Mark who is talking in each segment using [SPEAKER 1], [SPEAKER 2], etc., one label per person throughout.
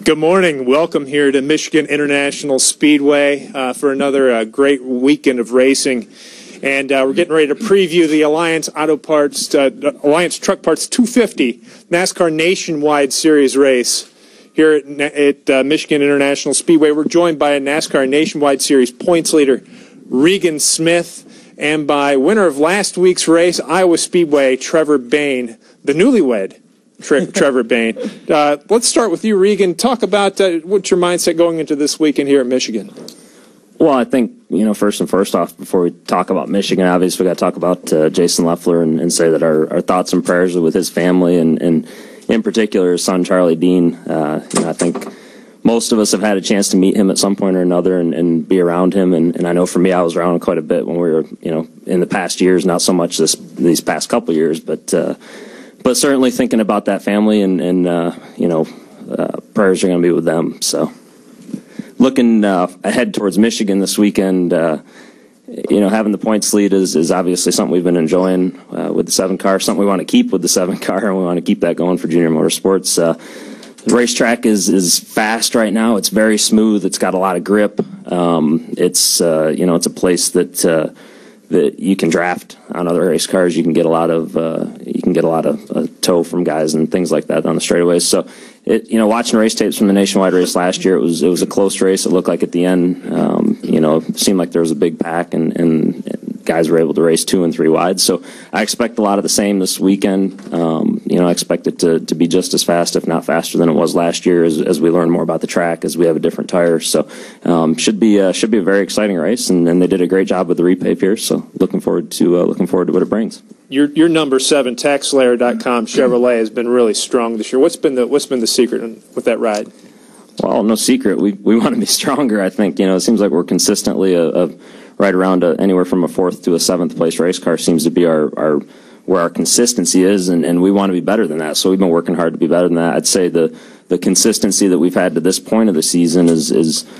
[SPEAKER 1] Good morning. Welcome here to Michigan International Speedway for another great weekend of racing. And we're getting ready to preview the Alliance Alliance Truck Parts 250 NASCAR Nationwide Series race here at Michigan International Speedway. We're joined by a NASCAR Nationwide Series points leader, Regan Smith, and by winner of last week's race, Iowa Speedway, Trevor Bayne, the newlywed. Trevor Bayne. Let's start with you, Regan. Talk about what's your mindset going into this weekend here at Michigan.
[SPEAKER 2] Well, I think, first off, before we talk about Michigan, obviously we got to talk about Jason Leffler and say that our thoughts and prayers are with his family and in particular his son, Charlie Dean. I think most of us have had a chance to meet him at some point or another and be around him. And I know for me, I was around him quite a bit when we were, in the past years, not so much these past couple years, but certainly thinking about that family and prayers are going to be with them. So looking ahead towards Michigan this weekend, having the points lead is obviously something we've been enjoying with the 7-car, something we want to keep with the 7-car, and we want to keep that going for Junior Motorsports. The racetrack is fast right now. It's very smooth. It's got a lot of grip. It's a place that you can draft on other race cars. You can get a lot of tow from guys and things like that on the straightaways. So, watching race tapes from the nationwide race last year, it was a close race. It looked like at the end, it seemed like there was a big pack and guys were able to race 2 and 3 wide. So I expect a lot of the same this weekend. I expect it to be just as fast, if not faster than it was last year as we learn more about the track, as we have a different tire. So should be a very exciting race, and they did a great job with the repave here. So looking forward to what it brings.
[SPEAKER 1] Your number 7 TaxSlayer.com Chevrolet has been really strong this year. What's been the secret with that ride?
[SPEAKER 2] Well, no secret. We want to be stronger. I think it seems like we're consistently right around anywhere from a 4th to a 7th place race car seems to be where our consistency is, and we want to be better than that. So we've been working hard to be better than that. I'd say the consistency that we've had to this point of the season is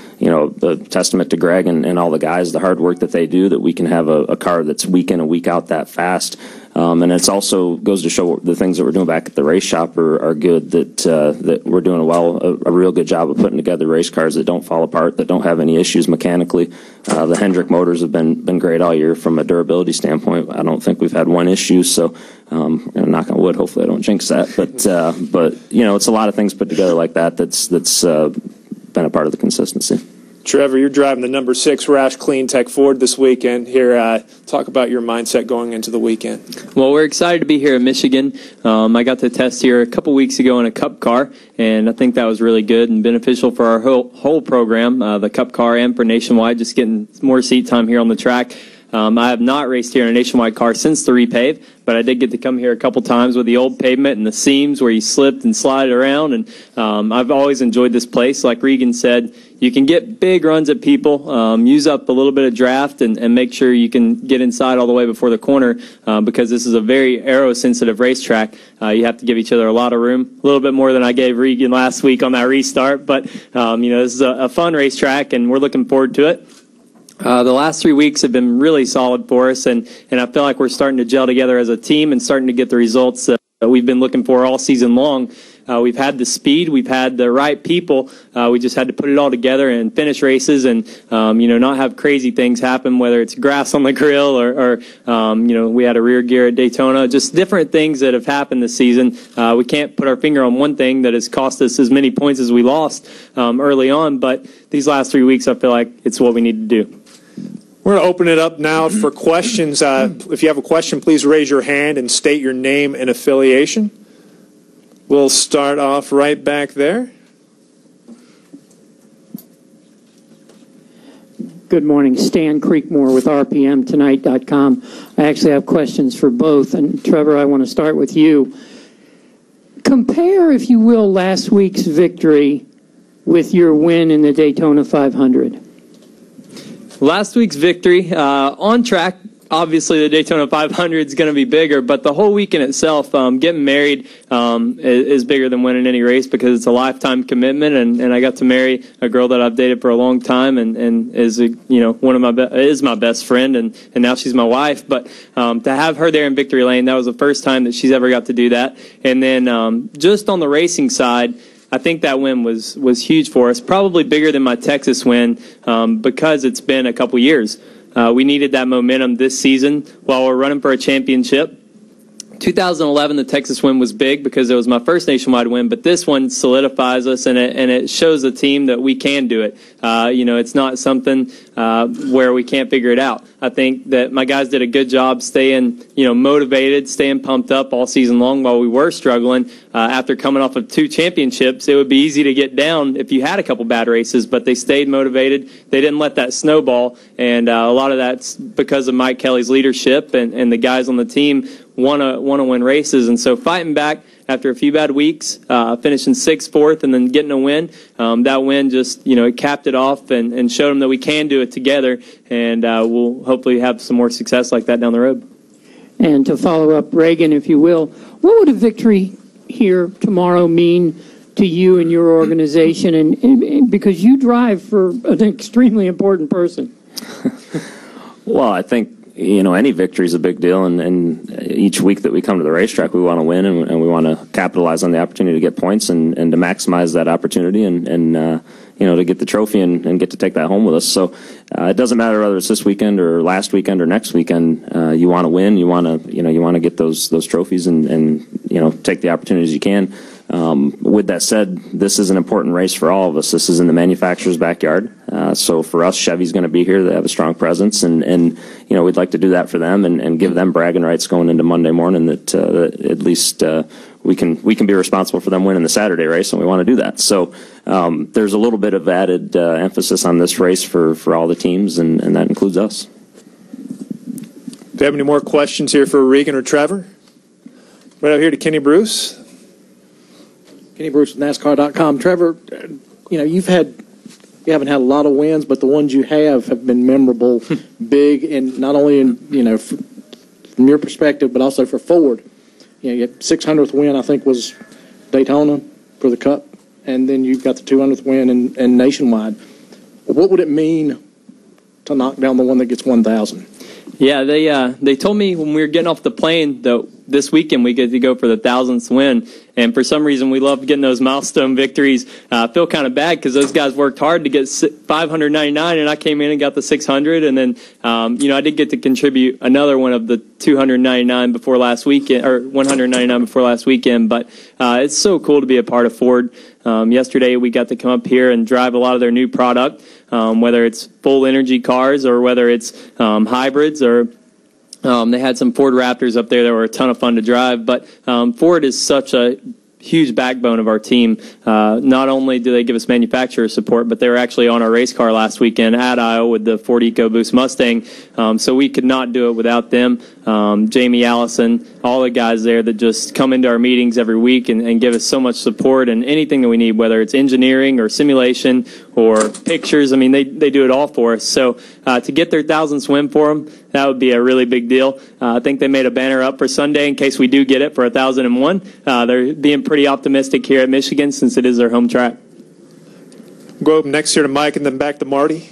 [SPEAKER 2] a testament to Greg and all the guys, the hard work that they do, that we can have a car that's week in and week out that fast. And it's also goes to show the things that we're doing back at the race shop are good, that we're doing a real good job of putting together race cars that don't fall apart, that don't have any issues mechanically. The Hendrick motors have been great all year from a durability standpoint. I don't think we've had one issue, so knock on wood, hopefully I don't jinx that. But it's a lot of things put together like that's been a part of the consistency.
[SPEAKER 1] Trevor, you're driving the number 6 Roush Clean Tech Ford this weekend. Here, talk about your mindset going into the weekend.
[SPEAKER 3] Well, we're excited to be here in Michigan. I got to test here a couple weeks ago in a Cup car, and I think that was really good and beneficial for our whole program, the Cup car and for Nationwide, just getting more seat time here on the track. I have not raced here in a Nationwide car since the repave, but I did get to come here a couple times with the old pavement and the seams where you slipped and slide around, and I've always enjoyed this place. Like Regan said, you can get big runs at people, use up a little bit of draft, and make sure you can get inside all the way before the corner, because this is a very aero-sensitive racetrack. You have to give each other a lot of room, a little bit more than I gave Regan last week on that restart, but this is a fun racetrack, and we're looking forward to it. The last 3 weeks have been really solid for us, and I feel like we're starting to gel together as a team and starting to get the results that we've been looking for all season long. We've had the speed, we've had the right people. We just had to put it all together and finish races and, not have crazy things happen, whether it's grass on the grill or we had a rear gear at Daytona, just different things that have happened this season. We can't put our finger on one thing that has cost us as many points as we lost early on, but these last 3 weeks, I feel like it's what we need to do.
[SPEAKER 1] We're going to open it up now for questions. If you have a question, please raise your hand and state your name and affiliation. We'll start off right back there.
[SPEAKER 4] Good morning. Stan Creekmore with RPMTonight.com. I actually have questions for both. And Trevor, I want to start with you. Compare, if you will, last week's victory with your win in the Daytona 500.
[SPEAKER 3] Last week's victory, on track, obviously the Daytona 500 is going to be bigger, but the whole weekend itself, getting married is bigger than winning any race because it's a lifetime commitment, and I got to marry a girl that I've dated for a long time and is is my best friend, and now she's my wife. But to have her there in victory lane, that was the first time that she's ever got to do that. And then just on the racing side, I think that win was huge for us, probably bigger than my Texas win because it's been a couple years. We needed that momentum this season while we're running for a championship. 2011, the Texas win was big because it was my first nationwide win, but this one solidifies us, and it shows the team that we can do it. It's not something where we can't figure it out. I think that my guys did a good job staying, motivated, staying pumped up all season long while we were struggling. After coming off of 2 championships, it would be easy to get down if you had a couple bad races, but they stayed motivated. They didn't let that snowball, and a lot of that's because of Mike Kelly's leadership and the guys on the team want to win races. And so fighting back after a few bad weeks, finishing 6th, 4th, and then getting a win, that win just, it capped it off and showed them that we can do it together, and we'll hopefully have some more success like that down the road.
[SPEAKER 4] And to follow up, Regan, if you will, what would a victory here tomorrow mean to you and your organization? And because you drive for an extremely important person.
[SPEAKER 2] Well, I think, any victory is a big deal, and each week that we come to the racetrack, we want to win, and we want to capitalize on the opportunity to get points and to maximize that opportunity and to get the trophy and get to take that home with us. So it doesn't matter whether it's this weekend or last weekend or next weekend. You want to win, you want to get those trophies and take the opportunities you can. With that said, this is an important race for all of us. This is in the manufacturer's backyard. So for us, Chevy's going to be here. They have a strong presence, and we'd like to do that for them and give them bragging rights going into Monday morning that at least we can be responsible for them winning the Saturday race, and we want to do that. So there's a little bit of added emphasis on this race for all the teams, and that includes us.
[SPEAKER 1] Do you have any more questions here for Regan or Trevor? Right out here to Kenny Bruce.
[SPEAKER 5] Kenny Bruce with NASCAR.com. Trevor, you haven't had a lot of wins, but the ones you have been memorable, big, and not only in from your perspective, but also for Ford. Your 600th win, I think, was Daytona for the Cup, and then you've got the 200th win in Nationwide. What would it mean to knock down the one that gets 1,000?
[SPEAKER 3] Yeah, they told me when we were getting off the plane that this weekend we get to go for the 1,000th win, and for some reason we love getting those milestone victories. I feel kind of bad because those guys worked hard to get 599, and I came in and got the 600, and then I did get to contribute another one of the 299 before last weekend, or 199 before last weekend. But it's so cool to be a part of Ford. Yesterday we got to come up here and drive a lot of their new product, whether it's full energy cars or whether it's hybrids or they had some Ford Raptors up there that were a ton of fun to drive. But Ford is such a huge backbone of our team. Not only do they give us manufacturer support, but they were actually on our race car last weekend at Iowa with the Ford EcoBoost Mustang. So we could not do it without them. Jamie Allison, all the guys there that just come into our meetings every week and give us so much support and anything that we need, whether it's engineering or simulation or pictures. I mean, they do it all for us. So to get their 1,000th win for them, that would be a really big deal. I think they made a banner up for Sunday in case we do get it for 1,001. They're being pretty optimistic here at Michigan since it is their home track.
[SPEAKER 1] Go up next here to Mike and then back to Marty.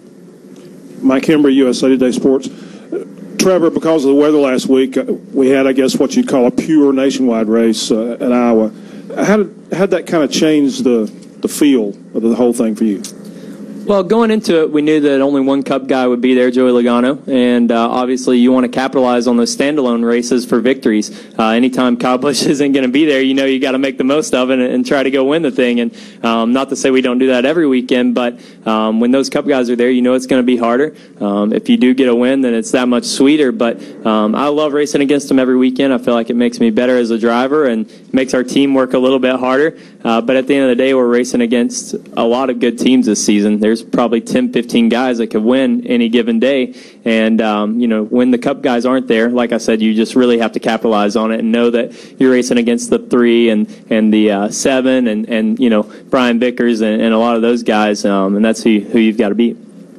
[SPEAKER 6] Mike Hembry, USA Today Sports. Trevor, because of the weather last week, we had, I guess, what you'd call a pure nationwide race at Iowa. How did that kind of change the feel of the whole thing for you?
[SPEAKER 3] Well, going into it, we knew that only one Cup guy would be there, Joey Logano, and obviously you want to capitalize on those standalone races for victories. Anytime Kyle Busch isn't going to be there, you got to make the most of it and try to go win the thing. And not to say we don't do that every weekend, but when those Cup guys are there, it's going to be harder. If you do get a win, then it's that much sweeter. But I love racing against them every weekend. I feel like it makes me better as a driver and makes our team work a little bit harder. But at the end of the day, we're racing against a lot of good teams this season. There's probably 10, 15 guys that could win any given day. And, when the Cup guys aren't there, like I said, you just really have to capitalize on it and know that you're racing against the 3 and the 7 and Brian Vickers and a lot of those guys. And that's who you've got to beat.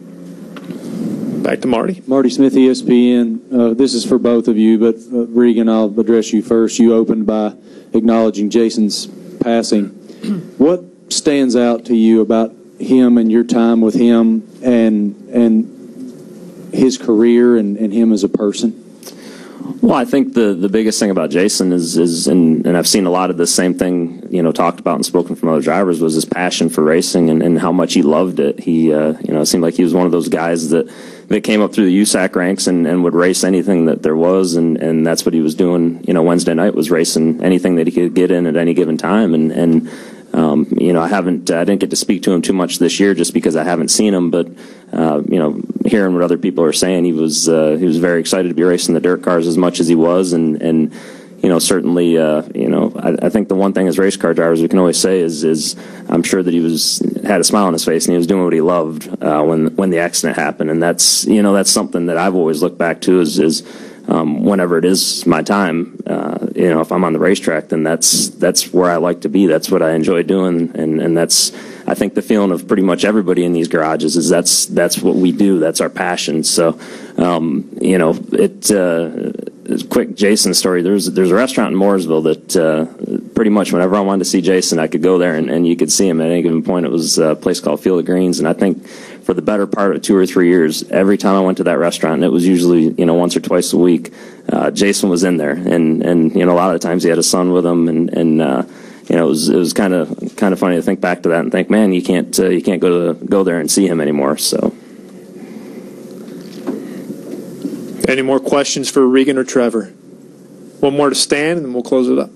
[SPEAKER 1] Back to Marty.
[SPEAKER 7] Marty Smith, ESPN. This is for both of you, but Regan, I'll address you first. You opened by acknowledging Jason's passing. What stands out to you about him and your time with him and his career and him as a person?
[SPEAKER 2] Well, I think the biggest thing about Jason is and I've seen a lot of the same thing, talked about and spoken from other drivers was his passion for racing and how much he loved it. He, it seemed like he was one of those guys that came up through the USAC ranks and would race anything that there was, and that's what he was doing. Wednesday night was racing anything that he could get in at any given time, and I didn't get to speak to him too much this year just because I haven't seen him, but hearing what other people are saying, he was very excited to be racing the dirt cars as much as he was, and certainly, I think the one thing as race car drivers we can always say is I'm sure that he had a smile on his face and he was doing what he loved when the accident happened, and that's something that I've always looked back to is whenever it is my time, if I'm on the racetrack, then that's where I like to be. That's what I enjoy doing, and that's, I think, the feeling of pretty much everybody in these garages is that's what we do. That's our passion. So, quick Jason story. There's a restaurant in Mooresville that pretty much whenever I wanted to see Jason, I could go there and you could see him at any given point. It was a place called Field of Greens, and I think for the better part of 2 or 3 years, every time I went to that restaurant, and it was usually once or twice a week, Jason was in there, and a lot of the times he had his son with him, and it was kind of funny to think back to that and think, man, you can't go there and see him anymore. So.
[SPEAKER 1] Any more questions for Regan or Trevor? One more to Stan, and then we'll close it up.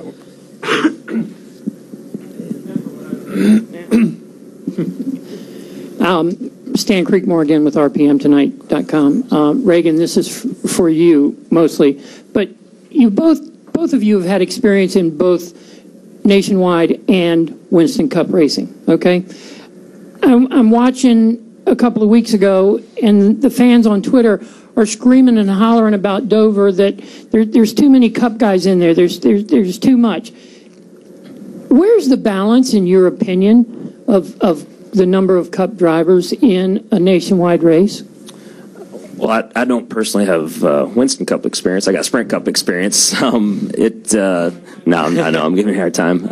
[SPEAKER 4] Stan Creekmore again with RPMtonight.com. Regan, this is for you mostly, but you both of you have had experience in both Nationwide and Winston Cup racing. Okay, I'm watching a couple of weeks ago, and the fans on Twitter are screaming and hollering about Dover that there's too many Cup guys in there. There's too much. Where's the balance, in your opinion, of the number of Cup drivers in a nationwide race?
[SPEAKER 2] Well, I don't personally have Winston Cup experience. I got Sprint Cup experience. I know I'm giving you a hard time.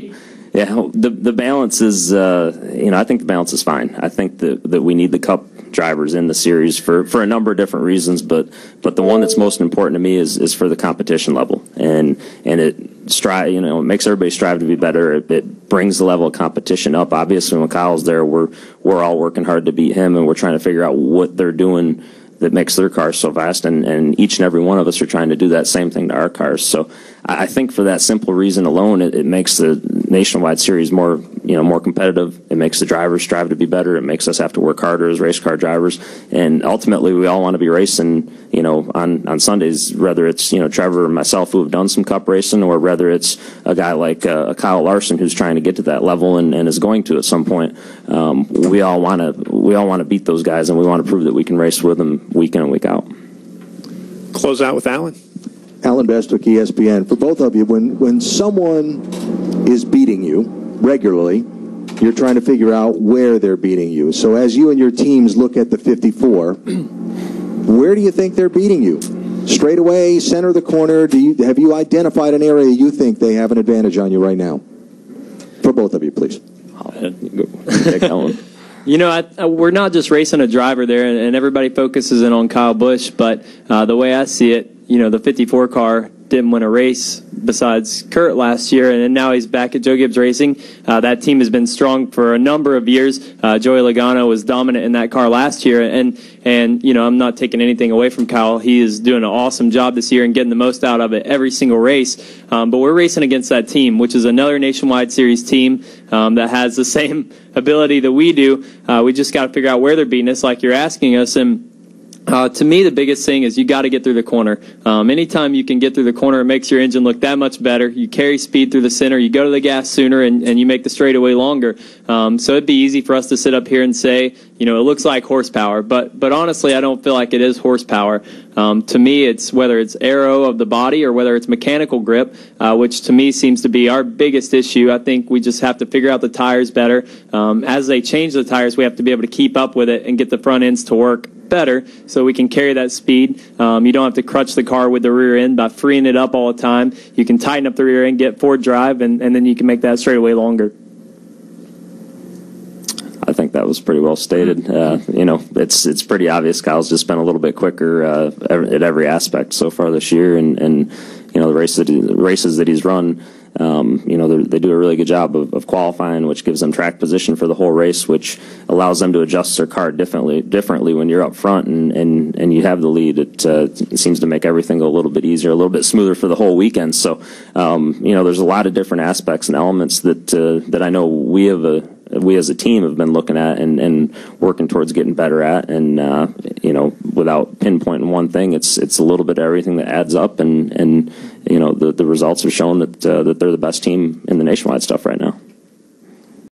[SPEAKER 2] The balance is, I think the balance is fine. I think that we need the Cup drivers in the series for a number of different reasons, but the one that's most important to me is for the competition level, and it makes everybody strive to be better. It brings the level of competition up. Obviously, when Kyle's there, we're all working hard to beat him, and we're trying to figure out what they're doing that makes their cars so fast, and each and every one of us are trying to do that same thing to our cars. So I think for that simple reason alone, it makes the nationwide series more competitive. It makes the drivers strive to be better. It makes us have to work harder as race car drivers, and ultimately we all want to be racing on Sundays, whether it's Trevor or myself who have done some Cup racing, or whether it's a guy like Kyle Larson who's trying to get to that level and is going to at some point. We all want to beat those guys, and we want to prove that we can race with them week in and week out.
[SPEAKER 1] Close out with Alan.
[SPEAKER 8] Alan Bestwick, ESPN. For both of you, when someone is beating you regularly, you're trying to figure out where they're beating you. So as you and your teams look at the 54, where do you think they're beating you? Straight away, center of the corner? Have you identified an area you think they have an advantage on you right now? For both of you, please.
[SPEAKER 2] Take that one.
[SPEAKER 3] We're not just racing a driver there, and everybody focuses in on Kyle Busch, but the way I see it, the 54 car didn't win a race besides Kurt last year, and now he's back at Joe Gibbs Racing. That team has been strong for a number of years. Joey Logano was dominant in that car last year, and I'm not taking anything away from Kyle. He is doing an awesome job this year and getting the most out of it every single race. But we're racing against that team, which is another Nationwide Series team that has the same ability that we do. We just got to figure out where they're beating us, like you're asking us, and to me, the biggest thing is you got to get through the corner. Anytime you can get through the corner, it makes your engine look that much better. You carry speed through the center, you go to the gas sooner, and you make the straightaway longer. So it'd be easy for us to sit up here and say, it looks like horsepower. But honestly, I don't feel like it is horsepower. To me, it's whether it's aero of the body or whether it's mechanical grip, which to me seems to be our biggest issue. I think we just have to figure out the tires better. As they change the tires, we have to be able to keep up with it and get the front ends to work better so we can carry that speed. You don't have to crutch the car with the rear end by freeing it up all the time. You can tighten up the rear end, get forward drive, and then you can make that straightaway longer.
[SPEAKER 2] I think that was pretty well stated. It's pretty obvious Kyle's just been a little bit quicker at every aspect so far this year, and the races that he's run, They do a really good job of qualifying, which gives them track position for the whole race, which allows them to adjust their car differently when you're up front and you have the lead. It seems to make everything go a little bit easier, a little bit smoother for the whole weekend. So, there's a lot of different aspects and elements that I know we as a team have been looking at and working towards getting better at. And, without pinpointing one thing, it's a little bit of everything that adds up. And the results have shown that they're the best team in the nationwide stuff right now.